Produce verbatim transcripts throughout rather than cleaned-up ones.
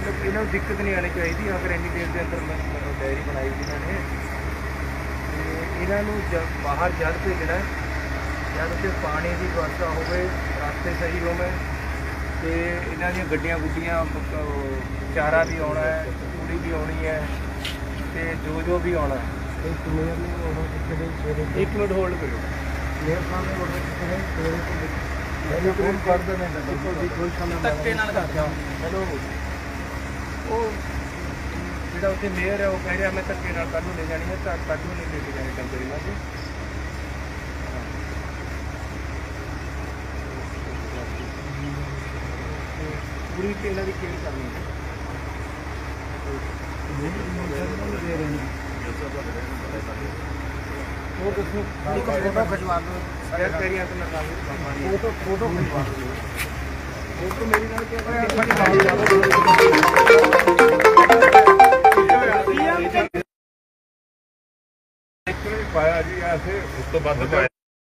मतलब इन्हों दिक्कत नहीं आनी चाहिए। अगर इन्नी देर के अंदर डायरी बनाई जिन्होंने इन्हों जब बाहर जद भेजना जब कि पानी की व्यवस्था हो, रास्ते सही हो, तो इन्हों दी गड्डियां गुड्डियां चारा भी आना है, पूरी भी आनी है, तो जो जो भी आना है। एक मिनट होल्ड करो। हेलो वो जो उत्थे मेयर है वो कह रहा मैं धक्के नाल कल ले जानी है, कल नहीं लेके जानी टंकरी में। पूरी इन्हों की केयर करनी है। फोटो खिंचवा दो, फोटो फोटो खिंचवा दो। फोटो मेरी नाल क्या पाया जी ऐसे उस तो बाद पाया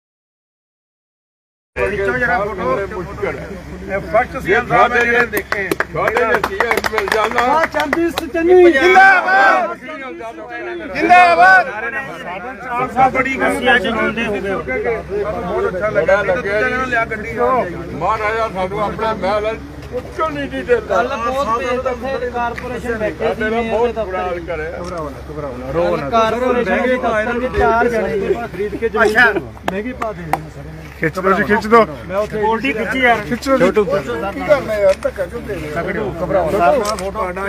फर्स्ट सीएम साहब ने देखे छोटे सीएम मिल जाना चांदी सचनी जिंदाबाद जिंदाबाद चार साल बड़ी खुशी आज जुड़ने हो गए। बहुत अच्छा लगा लिया गड्डी महाराजा सानू अपना महल क्यों नहीं दी देता। बहुत कारपोरेशन बैठे थे बहुत बुरा हाल करे। रो ना कारपोरेशन के चार जने खरीद के जो महंगी पा दे खिंच दो जी खिंच दो। मैं उसे गोल्डी खिंची यार खिंच दो छोटू की करना यार धक्का क्यों दे रहे हो। घबराओ ना फोटो आना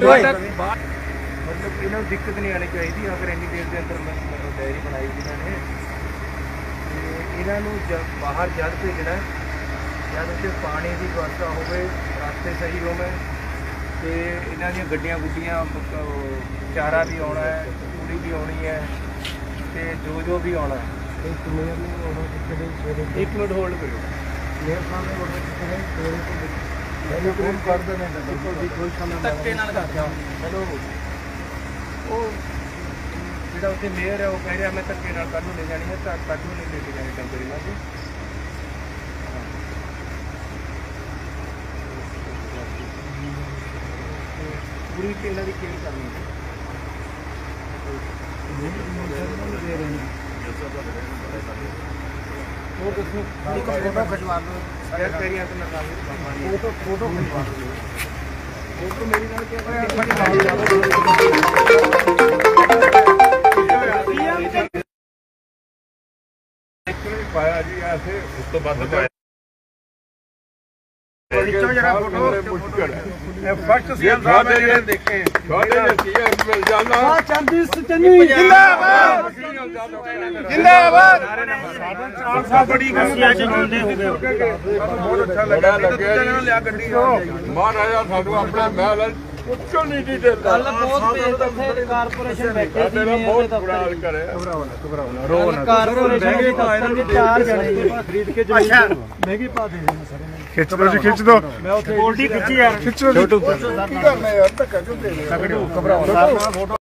मतलब इन्हों दिक्कत नहीं आनी चाहिए। अगर इन्नी देर के अंदर डायरी बनाई जिन्होंने इन्हों जब बाहर जद भेजना जब कि पानी की व्यवस्था हो, रास्ते सही हो, तो इन्हों दी गड्डियां गुड्डियां चारा भी आना है, पूरी भी आनी है, तो जो जो भी आना है। एक मिनट होल्ड करो। हेलो वो जो उत्थे मेयर है वो कह रहा मैं धक्के नाल कल ले जानी है, कल नहीं लेके जानी टंकरी में। पूरी इन्हों की केयर करनी है। फोटो खिंचवा दो, फोटो फोटो खिंचवा दो। फोटो मेरी नाल क्या पाया जी ऐसे उस तो बाद पाया फर्स्ट सीएम साहब ने देखे छोटे सीएम मिल जाना चांदी सचनी जिंदाबाद जिंदाबाद चार साल बड़ी खुशी आज जुड़ने हो गए। बहुत अच्छा लगा लिया गड्डी महाराजा सानू अपना महल क्यों नहीं दी देता। बहुत कारपोरेशन बैठे थे बहुत बुरा हाल करे। रो ना कारपोरेशन के चार जने खरीद के जो महंगी पा दे खिंच दो जी खिंच दो। मैं उसे गोल्डी खिंची यार खिंच दो छोटू की करना यार धक्का क्यों दे रहे हो। घबराओ ना फोटो